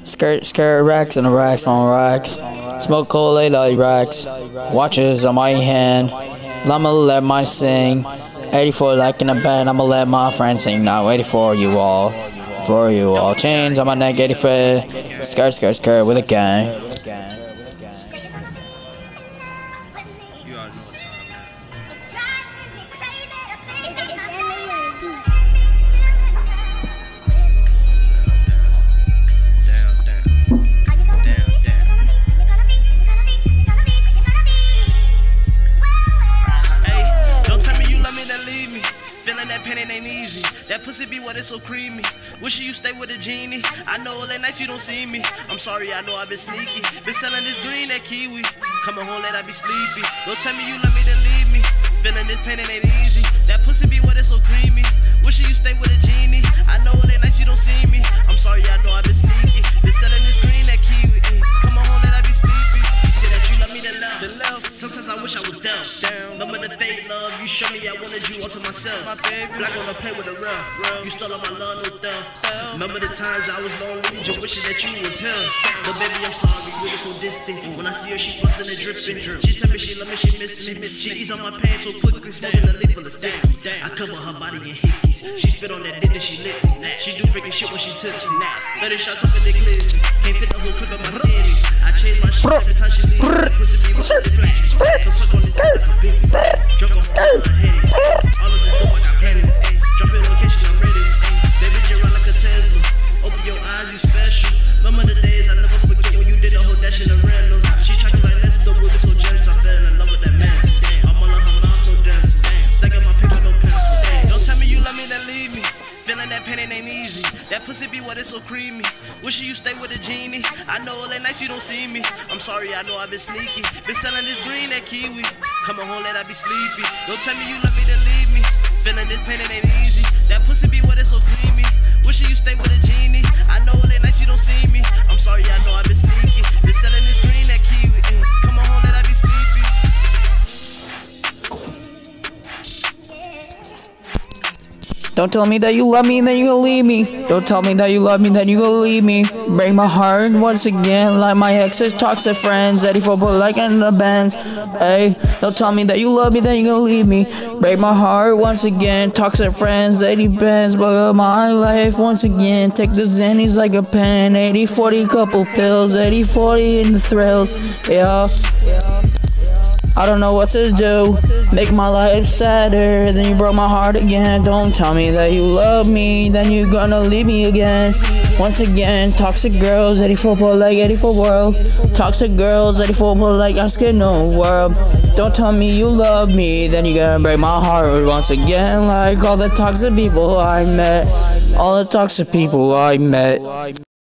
Skirt racks and racks on racks. Smoke Kool-Aid like racks. Watches on my hand. I'ma let mine sing. 84 like in a band. I'ma let my friends sing. Now 84 you all. For you all. Chains on my neck. 84. Skirt with a gang. You already know what time, man. Hey, don't tell me you love me, then leave me. Feeling that pain ain't easy. That pussy be what it's so creamy. Wishing you stay with a genie. I know all that nights you don't see me. I'm sorry, I know I've been sneaky. Been selling this green, that kiwi. Coming home late, I be sleepy. Don't tell me you love me, then leave me. Feeling this pain ain't easy. That pussy be what it's so creamy. Wishing you stay with a genie. I know all that nights you don't see me. I'm sorry, I know I've been sneaky. Been selling this green, that kiwi. Ay, coming home late, I be sleepy. You say that you love me, then love. Sometimes I wish I was down. Remember the fake love. You show me I wanted you all to myself. My baby, black wanna play with a rough. You stole all my love, no doubt. Remember the times I was lonely, just wishing that you was here. But baby, I'm sorry, we were so distant. When I see her, she bustin' and dripping. She tell me she love me, she miss me. She ease on my pants so quickly, smoking a leaf full of sticks. I cover her body in hickeys. She spit on that dick and she licks. She do freaking shit when she tips. 30 shots up in the glizzy. Can't fit the whole clip of my skinny. I change my shit every time she leaves. Pussy be with the splash. Drunk on her head. All of the dope, I got panic. Drop your location, I'm ready. Baby, you run like a Tesla. Open your eyes, you special. Remember the days I never forget when you did the whole dash in the rental. She tried to like let's go, but so gentle. I fell in love with that man. I'm all on her mouth, no dental. Stacking my paper, no pencil. Don't tell me you love me, then leave me. Feeling that pain ain't easy. That pussy be what it's so creamy. Wishing you stay with a genie. I know all that nights you don't see me. I'm sorry, I know I've been sneaky. Been selling this green, that kiwi. Coming home late, I be sleepy. Don't tell me you love me, then leave me. Feeling this pain ain't easy. That pussy be what it's so creamy. Wishing you stay with a genie. I know all that nights you don't see me. I'm sorry, I know I've been sneaky. Been selling this green, that kiwi. Coming home late, I be sleepy. Don't tell me that you love me, then you gonna leave me. Don't tell me that you love me, then you gonna leave me. Break my heart once again, like my ex's toxic friends. 84 but like in the bands. Hey, don't tell me that you love me, then you gonna leave me. Break my heart once again, toxic friends. 80 bands, but my life once again. Take the Xannies like a pen. 80-40 couple pills, 80-40 in the thrills. Yeah. I don't know what to do. Make my life sadder. Then you broke my heart again. Don't tell me that you love me, then you gonna leave me again. Once again, toxic girls, 84 but like 84 world. Toxic girls, 84 but like I scared no world. Don't tell me you love me, then you gonna break my heart once again. Like all the toxic people I met. All the toxic people I met.